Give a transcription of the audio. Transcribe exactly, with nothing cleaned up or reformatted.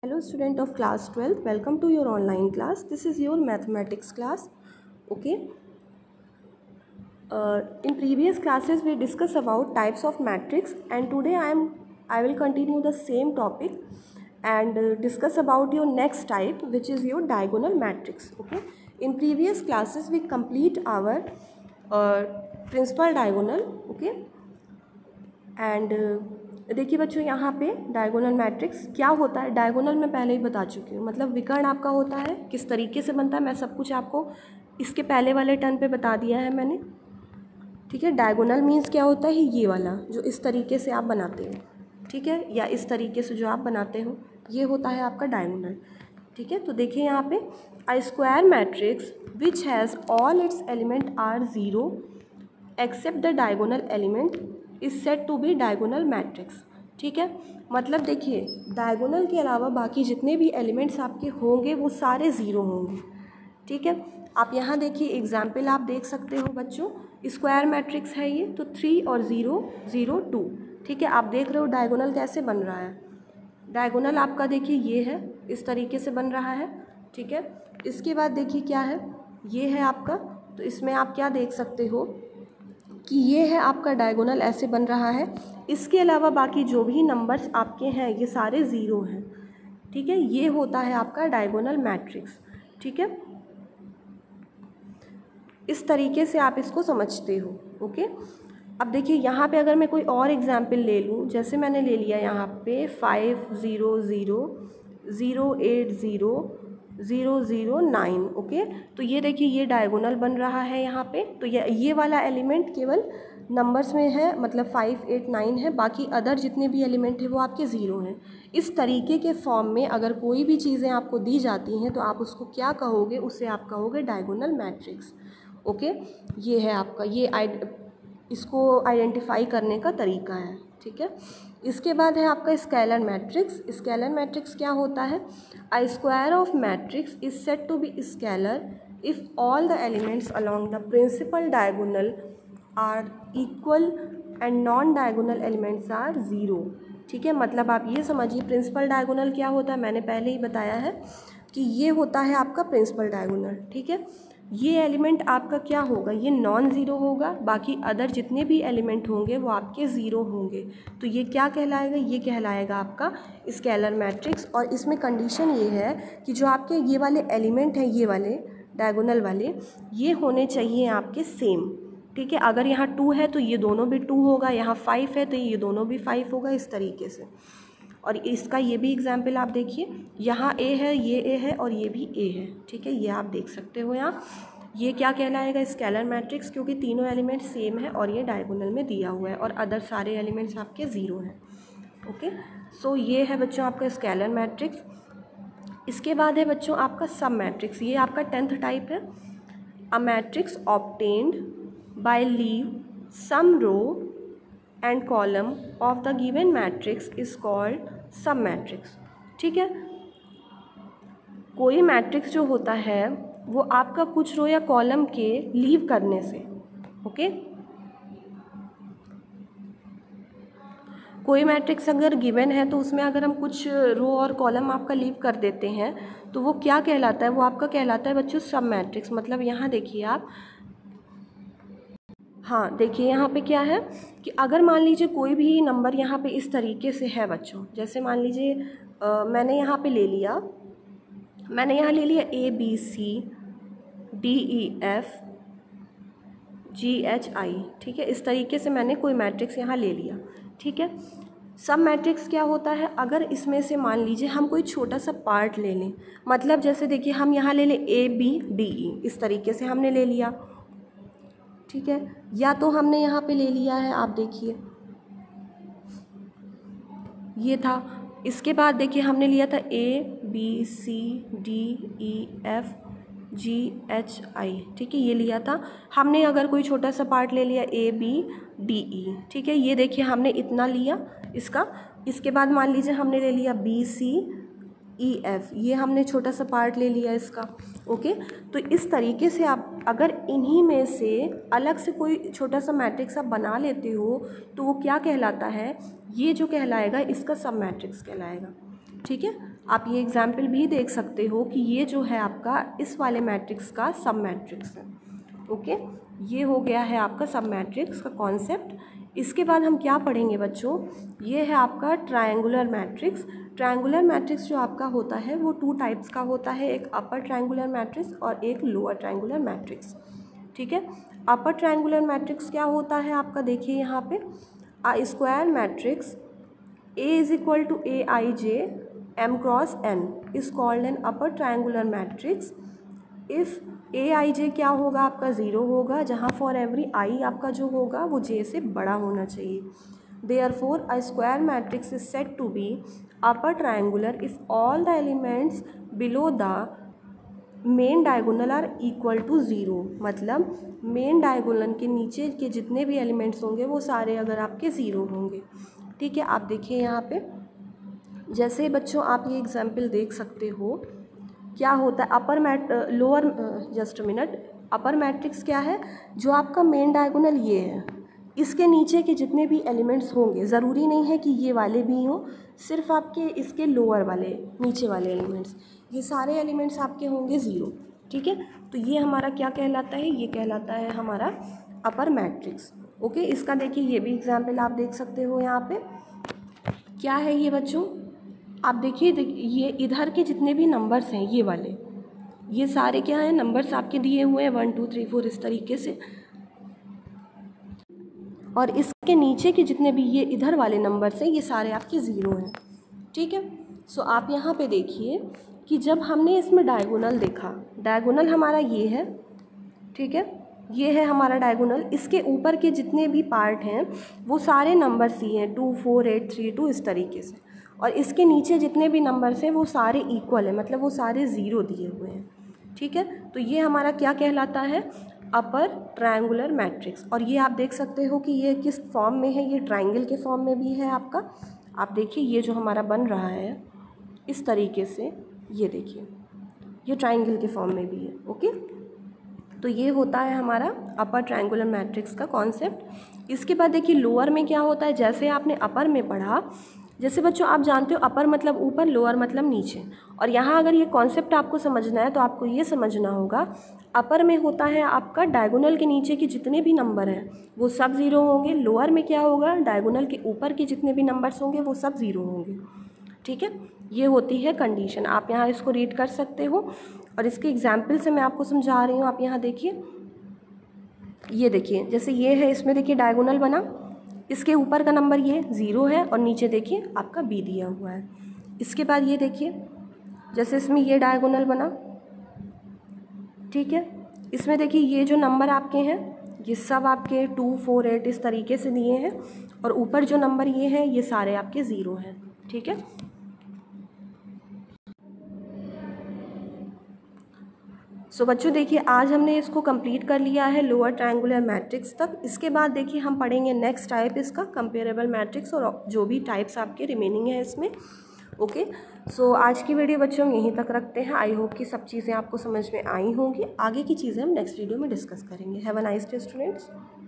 Hello student of class twelve, welcome to your online class. This is your mathematics class. Okay. Uh, in previous classes we discussed about types of matrix, and today I am I will continue the same topic and uh, discuss about your next type, which is your diagonal matrix. Okay. In previous classes we complete our uh, principal diagonal. Okay. And देखिए बच्चों, यहाँ पे diagonal matrix क्या होता है, diagonal मैं पहले ही बता चुकी हूँ, मतलब विकर्ण आपका होता है, किस तरीके से बनता है, मैं सब कुछ आपको इसके पहले वाले टर्न पे बता दिया है मैंने. ठीक है. डायगोनल मीन्स क्या होता है, ये वाला जो इस तरीके से आप बनाते हो, ठीक है, या इस तरीके से जो आप बनाते हो, ये होता है आपका डायगोनल. ठीक है. तो देखिए यहाँ पे a square matrix which has all its element are zero except the diagonal element is set to be diagonal matrix. ठीक है. मतलब देखिए, डायगोनल के अलावा बाकी जितने भी एलिमेंट्स आपके होंगे वो सारे ज़ीरो होंगे. ठीक है. आप यहाँ देखिए एग्जाम्पल आप देख सकते हो बच्चों, स्क्वायर मैट्रिक्स है ये, तो थ्री और ज़ीरो ज़ीरो टू. ठीक है. आप देख रहे हो डायगोनल कैसे बन रहा है. डायगोनल आपका देखिए ये है, इस तरीके से बन रहा है. ठीक है. इसके बाद देखिए क्या है, ये है आपका, तो इसमें आप क्या देख सकते हो कि ये है आपका डायगोनल ऐसे बन रहा है. इसके अलावा बाकी जो भी नंबर्स आपके हैं ये सारे ज़ीरो हैं. ठीक है. ये होता है आपका डायगोनल मैट्रिक्स. ठीक है. इस तरीके से आप इसको समझते हो. ओके. अब देखिए यहाँ पे अगर मैं कोई और एग्जाम्पल ले लूँ, जैसे मैंने ले लिया यहाँ पे five zero zero zero eight zero zero zero nine. Okay. तो ये देखिए ये डायगोनल बन रहा है यहाँ पे. तो ये ये वाला एलिमेंट केवल नंबर्स में है, मतलब फाइव एट नाइन है, बाकी अदर जितने भी एलिमेंट हैं वो आपके ज़ीरो हैं. इस तरीके के फॉर्म में अगर कोई भी चीज़ें आपको दी जाती हैं तो आप उसको क्या कहोगे, उसे आप कहोगे डायगोनल मैट्रिक्स. ओके. ये है आपका, ये आइड इसको आइडेंटिफाई करने का तरीका है. ठीक है. इसके बाद है आपका स्केलर मैट्रिक्स. स्केलर मैट्रिक्स क्या होता है, a square of matrix is set to be scalar if all the elements along the principal diagonal are equal and non diagonal elements are zero. ठीक है. मतलब आप ये समझिए प्रिंसिपल डायगोनल क्या होता है, मैंने पहले ही बताया है कि ये होता है आपका प्रिंसिपल डायगोनल. ठीक है. ये एलिमेंट आपका क्या होगा, ये नॉन ज़ीरो होगा, बाकी अदर जितने भी एलिमेंट होंगे वो आपके ज़ीरो होंगे. तो ये क्या कहलाएगा, ये कहलाएगा आपका स्केलर मैट्रिक्स. और इसमें कंडीशन ये है कि जो आपके ये वाले एलिमेंट हैं, ये वाले डायगोनल वाले, ये होने चाहिए आपके सेम. ठीक है. अगर यहाँ टू है तो ये दोनों भी टू होगा, यहाँ फाइव है तो ये दोनों भी फाइव होगा, इस तरीके से. और इसका ये भी एग्जाम्पल आप देखिए, यहाँ ए है, ये ए है और ये भी ए है. ठीक है. ये आप देख सकते हो यहाँ. ये क्या कहलाएगा, स्केलर मैट्रिक्स, क्योंकि तीनों एलिमेंट सेम है और ये डायगोनल में दिया हुआ है और अदर सारे एलिमेंट्स आपके ज़ीरो हैं. ओके. सो ये है बच्चों आपका स्केलर मैट्रिक्स. इसके बाद है बच्चों आपका सब मैट्रिक्स. ये आपका टेंथ टाइप है. A matrix obtained by leave some row and column of the given matrix is called sub matrix. ठीक है. कोई मैट्रिक्स जो होता है वो आपका कुछ रो या कॉलम के लीव करने से. ओके. कोई मैट्रिक्स अगर गिवन है तो उसमें अगर हम कुछ रो और कॉलम आपका लीव कर देते हैं तो वो क्या कहलाता है, वो आपका कहलाता है बच्चों सब मैट्रिक्स. मतलब यहाँ देखिए आप, हाँ देखिए यहाँ पे क्या है कि अगर मान लीजिए कोई भी नंबर यहाँ पे इस तरीके से है बच्चों, जैसे मान लीजिए मैंने यहाँ पे ले लिया मैंने यहाँ ले लिया A B C D E F G H I. ठीक है. इस तरीके से मैंने कोई मैट्रिक्स यहाँ ले लिया. ठीक है. सब मैट्रिक्स क्या होता है, अगर इसमें से मान लीजिए हम कोई छोटा सा पार्ट ले लें, मतलब जैसे देखिए हम यहाँ ले लें ए बी डी ई, इस तरीके से हमने ले लिया. ठीक है. या तो हमने यहाँ पे ले लिया है, आप देखिए ये था. इसके बाद देखिए हमने लिया था A B C D E F G H I. ठीक है. ये लिया था हमने. अगर कोई छोटा सा पार्ट ले लिया ए बी डी ई. ठीक है. ये देखिए हमने इतना लिया इसका. इसके बाद मान लीजिए हमने ले लिया बी सी ई एफ, ये हमने छोटा सा पार्ट ले लिया इसका. ओके. तो इस तरीके से आप अगर इन्हीं में से अलग से कोई छोटा सा मैट्रिक्स आप बना लेते हो तो वो क्या कहलाता है, ये जो कहलाएगा इसका सब मैट्रिक्स कहलाएगा. ठीक है. आप ये एग्जाम्पल भी देख सकते हो कि ये जो है आपका इस वाले मैट्रिक्स का सब मैट्रिक्स है। ओके, ये हो गया है आपका सब मैट्रिक्स का कॉन्सेप्ट। इसके बाद हम क्या पढ़ेंगे बच्चों, ये है आपका ट्रायंगुलर मैट्रिक्स। ट्रायंगुलर मैट्रिक्स जो आपका होता है वो टू टाइप्स का होता है, एक अपर ट्रायंगुलर मैट्रिक्स और एक लोअर ट्रायंगुलर मैट्रिक्स। ठीक है, अपर ट्रायंगुलर मैट्रिक्स क्या होता है आपका, देखिए यहाँ पे a square matrix A is equal to A I J M cross N is called an upper triangular matrix if A I J क्या होगा आपका ज़ीरो होगा, जहाँ फॉर एवरी आई आपका जो होगा वो जे से बड़ा होना चाहिए। Therefore a square matrix is said to be upper triangular if all the elements below the main diagonal are equal to zero. मतलब मेन डायगोनल के नीचे के जितने भी एलिमेंट्स होंगे वो सारे अगर आपके ज़ीरो होंगे। ठीक है, आप देखिए यहाँ पे जैसे बच्चों आप ये एग्जाम्पल देख सकते हो क्या होता है upper mat lower just minute upper matrix क्या है, जो आपका मेन डायगोनल ये है, इसके नीचे के जितने भी एलिमेंट्स होंगे, ज़रूरी नहीं है कि ये वाले भी हों, सिर्फ आपके इसके लोअर वाले नीचे वाले एलिमेंट्स, ये सारे एलिमेंट्स आपके होंगे ज़ीरो। ठीक है, तो ये हमारा क्या कहलाता है, ये कहलाता है हमारा अपर मैट्रिक्स। ओके, इसका देखिए ये भी एग्जाम्पल आप देख सकते हो यहाँ पे क्या है ये बच्चों, आप देखिए देखिए ये इधर के जितने भी नंबर्स हैं ये वाले, ये सारे क्या हैं, नंबर्स आपके दिए हुए हैं वन टू थ्री फोर इस तरीके से, और इसके नीचे के जितने भी ये इधर वाले नंबर्स हैं ये सारे आपके ज़ीरो हैं। ठीक है, सो आप यहाँ पे देखिए कि जब हमने इसमें डायगोनल देखा, डायगोनल हमारा ये है, ठीक है, ये है हमारा डायगोनल, इसके ऊपर के जितने भी पार्ट हैं वो सारे नंबर्स ही हैं two four eight three two इस तरीके से, और इसके नीचे जितने भी नंबर्स हैं वो सारे इक्वल हैं, मतलब वो सारे ज़ीरो दिए हुए हैं। ठीक है, तो ये हमारा क्या कहलाता है, अपर ट्रायंगुलर मैट्रिक्स। और ये आप देख सकते हो कि ये किस फॉर्म में है, ये ट्रायंगल के फॉर्म में भी है आपका। आप देखिए ये जो हमारा बन रहा है इस तरीके से, ये देखिए ये ट्रायंगल के फॉर्म में भी है। ओके, तो ये होता है हमारा अपर ट्रायंगुलर मैट्रिक्स का कॉन्सेप्ट। इसके बाद देखिए लोअर में क्या होता है, जैसे आपने अपर में पढ़ा, जैसे बच्चों आप जानते हो अपर मतलब ऊपर, लोअर मतलब नीचे, और यहाँ अगर ये कॉन्सेप्ट आपको समझना है तो आपको ये समझना होगा अपर में होता है आपका डायगोनल के नीचे के जितने भी नंबर हैं वो सब ज़ीरो होंगे, लोअर में क्या होगा, डायगोनल के ऊपर के जितने भी नंबर्स होंगे वो सब ज़ीरो होंगे। ठीक है, ये होती है कंडीशन, आप यहाँ इसको रीड कर सकते हो, और इसके एग्जाम्पल से मैं आपको समझा रही हूँ। आप यहाँ देखिए, ये देखिए जैसे ये है, इसमें देखिए डायगोनल बना, इसके ऊपर का नंबर ये ज़ीरो है और नीचे देखिए आपका बी दिया हुआ है। इसके बाद ये देखिए जैसे इसमें ये डायगोनल बना, ठीक है, इसमें देखिए ये जो नंबर आपके हैं ये सब आपके टू फोर एट इस तरीके से दिए हैं, और ऊपर जो नंबर ये हैं ये सारे आपके ज़ीरो हैं। ठीक है, सो so, बच्चों देखिए आज हमने इसको कंप्लीट कर लिया है लोअर ट्रायंगुलर मैट्रिक्स तक। इसके बाद देखिए हम पढ़ेंगे नेक्स्ट टाइप इसका कंपेरेबल मैट्रिक्स, और जो भी टाइप्स आपके रिमेनिंग है इसमें। ओके, सो आज की वीडियो बच्चों हम यहीं तक रखते हैं। आई होप कि सब चीज़ें आपको समझ में आई होंगी। आगे की चीज़ें हम नेक्स्ट वीडियो में डिस्कस करेंगे। Have a nice day students.